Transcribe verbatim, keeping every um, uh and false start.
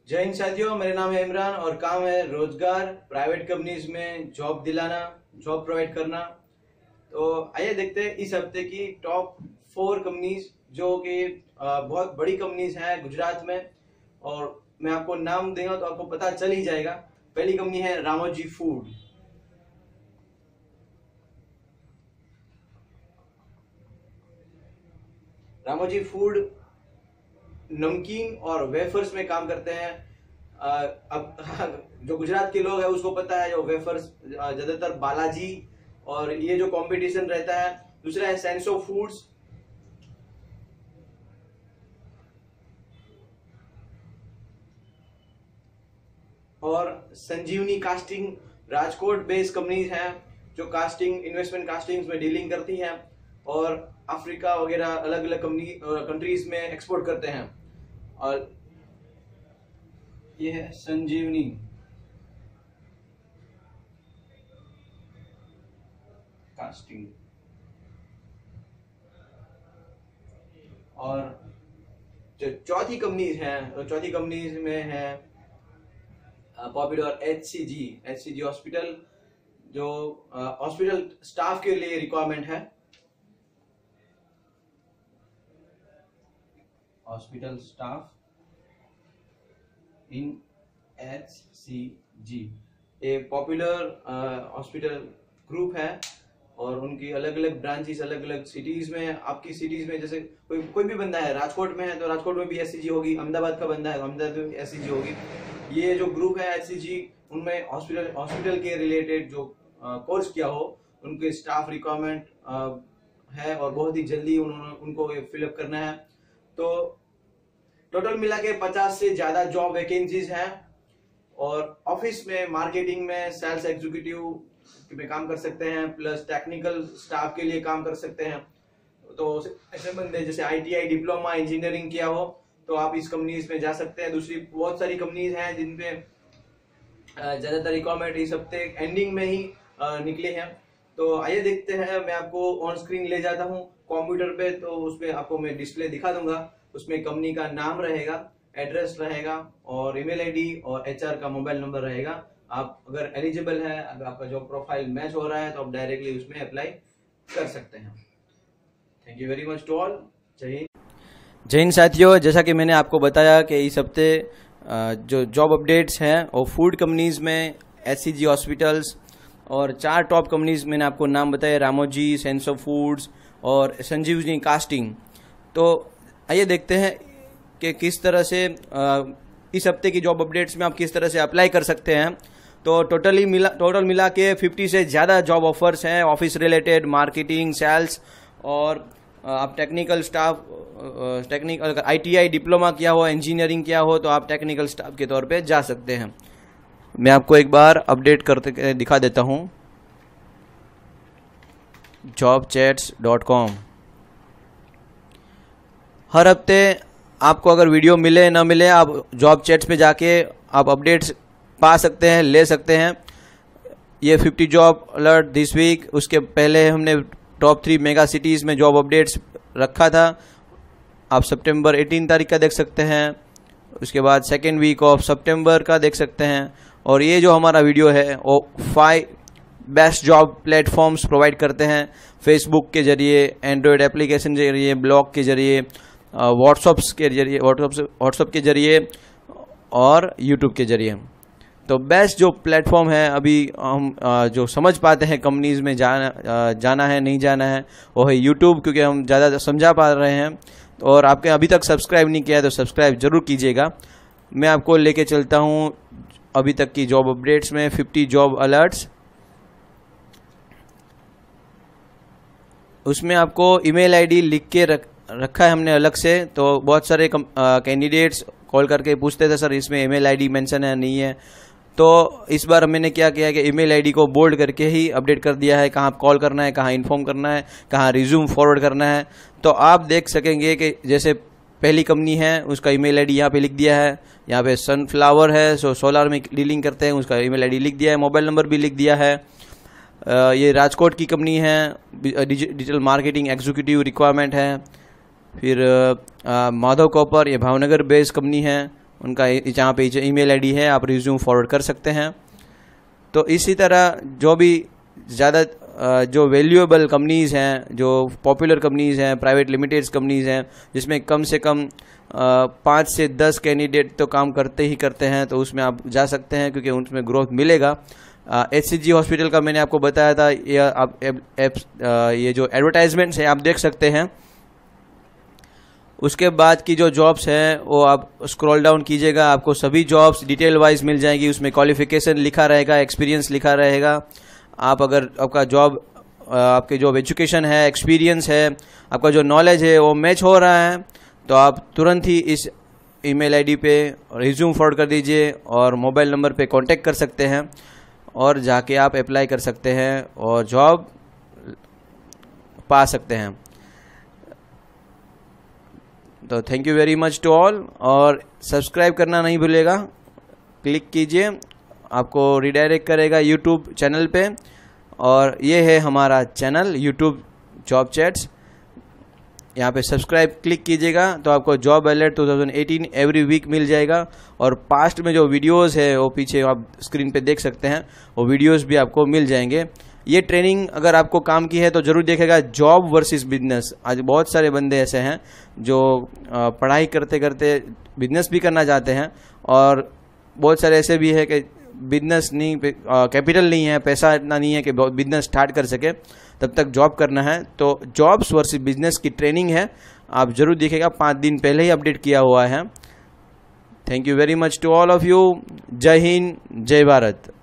जय हिंद साथियों, मेरा नाम है इमरान और काम है रोजगार प्राइवेट कंपनीज में जॉब दिलाना, जॉब प्रोवाइड करना। तो आइए देखते हैं इस हफ्ते की टॉप फोर कंपनीज जो कि बहुत बड़ी कंपनीज हैं गुजरात में, और मैं आपको नाम दूंगा तो आपको पता चल ही जाएगा। पहली कंपनी है रामोजी फूड। रामोजी फूड नमकीन और वेफर्स में काम करते हैं। अब जो गुजरात के लोग हैं उसको पता है, जो वेफर्स ज्यादातर बालाजी और ये जो कंपटीशन रहता है। दूसरा है सेंसो फूड्स, और Sanjivani casting. Rajkot based companies हैं जो कास्टिंग, इन्वेस्टमेंट कास्टिंग में डीलिंग करती हैं और अफ्रीका वगैरह अलग अलग कंपनी कंट्रीज में एक्सपोर्ट करते हैं। और ये है संजीवनी। कास्टिंग। और जो चौथी कंपनीज हैं, चौथी कंपनीज में है popular H C G. H C G hospital, जो हॉस्पिटल स्टाफ के लिए रिक्वायरमेंट है। Hospital staff in H C G एक पॉपुलर हॉस्पिटल ग्रुप है और उनकी अलग अलग ब्रांचेस अलग अलग सिटीज में। आपकी सिटीज में जैसे कोई कोई भी बंदा है, राजकोट में है तो राजकोट में भी एच सी जी होगी, अहमदाबाद का बंदा है तो अहमदाबाद में एच सी जी होगी। ये जो ग्रुप है एच सी जी, उनमें हॉस्पिटल हॉस्पिटल के रिलेटेड जो कोर्स किया हो उनके स्टाफ रिक्वायरमेंट है और बहुत ही जल्दी उन्होंने उनको फिलअप करना है। तो टोटल मिला के पचास से ज्यादा जॉब वैकेंसीज हैं और ऑफिस में, मार्केटिंग में, सेल्स एग्जीक्यूटिव में काम कर सकते हैं, प्लस टेक्निकल स्टाफ के लिए काम कर सकते हैं। तो ऐसे बंदे जैसे I T I diploma engineering किया हो तो आप इस कंपनीज में जा सकते हैं। दूसरी बहुत सारी कंपनीज हैं जिनपे ज्यादातर रिक्वायरमेंट इस हफ्ते एंडिंग में ही निकले हैं। तो आइए देखते हैं, मैं आपको ऑन स्क्रीन ले जाता हूँ कंप्यूटर पे, तो उसमें आपको मैं डिस्प्ले दिखा दूंगा। उसमें कंपनी का नाम रहेगा, एड्रेस रहेगा और ईमेल आईडी और एचआर का मोबाइल नंबर रहेगा। आप अगर एलिजिबल है, अगर आपका जॉब प्रोफाइल मैच हो रहा है तो आप डायरेक्टली उसमें अप्लाई कर सकते हैं। Thank you very much to all. जय हिंद। जय हिंद साथियों, जैसा कि मैंने आपको बताया कि इस हफ्ते जो जॉब अपडेट्स हैं वो फूड कंपनीज में एच सी जी हॉस्पिटल्स और चार टॉप कंपनीज मैंने आपको नाम बताया, रामोजी, सेंसो फूड्स और संजीवनी कास्टिंग। तो आइए देखते हैं कि किस तरह से इस हफ्ते की जॉब अपडेट्स में आप किस तरह से अप्लाई कर सकते हैं। तो टोटली मिला टोटल मिला के पचास से ज़्यादा जॉब ऑफर्स हैं, ऑफिस रिलेटेड, मार्केटिंग, सेल्स और आप टेक्निकल स्टाफ, टेक्निकल अगर आई टी आई डिप्लोमा किया हो, इंजीनियरिंग किया हो तो आप टेक्निकल स्टाफ के तौर पे जा सकते हैं। मैं आपको एक बार अपडेट करते दिखा देता हूँ। Job chats dot com. हर हफ्ते आपको अगर वीडियो मिले ना मिले, आप जॉब चैट्स में जाके आप अपडेट्स पा सकते हैं, ले सकते हैं। ये पचास जॉब अलर्ट दिस वीक, उसके पहले हमने टॉप थ्री मेगा सिटीज़ में जॉब अपडेट्स रखा था। आप सितंबर अठारह तारीख का देख सकते हैं, उसके बाद सेकेंड वीक ऑफ सितंबर का देख सकते हैं। और ये जो हमारा वीडियो है वो five best job platforms provide करते हैं, फेसबुक के जरिए, एंड्रॉयड एप्लीकेशन के जरिए, ब्लॉग के जरिए, व्हाट्सअप्स के जरिए व्हाट्सअप व्हाट्सअप के जरिए और यूट्यूब के जरिए। तो बेस्ट जो प्लेटफॉर्म है अभी हम जो समझ पाते हैं कंपनीज में जाना जाना है नहीं जाना है वो है यूट्यूब, क्योंकि हम ज़्यादा समझा पा रहे हैं। और आपके अभी तक सब्सक्राइब नहीं किया है तो सब्सक्राइब जरूर कीजिएगा। मैं आपको लेके चलता हूँ अभी तक की जॉब अपडेट्स में पचास जॉब अलर्ट्स। उसमें आपको ईमेल आईडी लिख के रख रखा है हमने अलग से। तो बहुत सारे कैंडिडेट्स कॉल करके पूछते थे, सर इसमें ईमेल आईडी मेंशन है नहीं है। तो इस बार मैंने क्या किया कि ईमेल आईडी को बोल्ड करके ही अपडेट कर दिया है, कहाँ कॉल करना है, कहाँ इन्फॉर्म करना है, कहाँ रिज्यूम फॉरवर्ड करना है। तो आप देख सकेंगे कि जैसे पहली कंपनी है उसका ईमेल आईडी यहाँ पे लिख दिया है, यहाँ पे सनफ्लावर है सो सोलार में डीलिंग करते हैं, उसका ईमेल आईडी लिख दिया है, मोबाइल नंबर भी लिख दिया है। ये राजकोट की कंपनी है, डिजिटल मार्केटिंग एग्जीक्यूटिव रिक्वायरमेंट है। फिर माधव कॉपर, ये भावनगर बेस्ड कंपनी है, उनका यहाँ पे ईमेल आईडी है, आप रिज्यूम फॉरवर्ड कर सकते हैं। तो इसी तरह जो भी ज़्यादा जो वैल्यूएबल कंपनीज़ हैं, जो पॉपुलर कंपनीज़ हैं, प्राइवेट लिमिटेड कंपनीज़ हैं, जिसमें कम से कम पाँच से दस कैंडिडेट तो काम करते ही करते हैं, तो उसमें आप जा सकते हैं क्योंकि उसमें ग्रोथ मिलेगा। एच सी जी हॉस्पिटल का मैंने आपको बताया था, ये आप एप, एप, ये जो एडवर्टाइजमेंट्स हैं आप देख सकते हैं। उसके बाद की जो जॉब्स हैं वो आप स्क्रॉल डाउन कीजिएगा, आपको सभी जॉब्स डिटेल वाइज मिल जाएंगी। उसमें क्वालिफिकेशन लिखा रहेगा, एक्सपीरियंस लिखा रहेगा। आप अगर आपका जॉब, आपके जो एजुकेशन है, एक्सपीरियंस है, आपका जो नॉलेज है वो मैच हो रहा है, तो आप तुरंत ही इस ईमेल आईडी पे रिज्यूम फॉरवर्ड कर दीजिए और मोबाइल नंबर पे कांटेक्ट कर सकते हैं और जाके आप अप्लाई कर सकते हैं और जॉब पा सकते हैं। तो thank you very much to all, और सब्सक्राइब करना नहीं भूलिएगा, क्लिक कीजिए, आपको रिडायरेक्ट करेगा यूट्यूब चैनल पे। और ये है हमारा चैनल यूट्यूब जॉब चैट्स, यहाँ पे सब्सक्राइब क्लिक कीजिएगा तो आपको जॉब अलर्ट दो हज़ार अठारह एवरी वीक मिल जाएगा। और पास्ट में जो वीडियोस है वो पीछे आप स्क्रीन पे देख सकते हैं, वो वीडियोस भी आपको मिल जाएंगे। ये ट्रेनिंग अगर आपको काम की है तो जरूर देखेगा, जॉब वर्सेस बिजनेस। आज बहुत सारे बंदे ऐसे हैं जो पढ़ाई करते करते बिजनेस भी करना चाहते हैं, और बहुत सारे ऐसे भी है कि बिजनेस नहीं, कैपिटल नहीं है, पैसा इतना नहीं है कि बिजनेस स्टार्ट कर सके, तब तक जॉब करना है। तो जॉब्स वर्सेस बिजनेस की ट्रेनिंग है, आप जरूर देखिएगा, पाँच दिन पहले ही अपडेट किया हुआ है। Thank you very much to all of you. जय हिंद, जय भारत।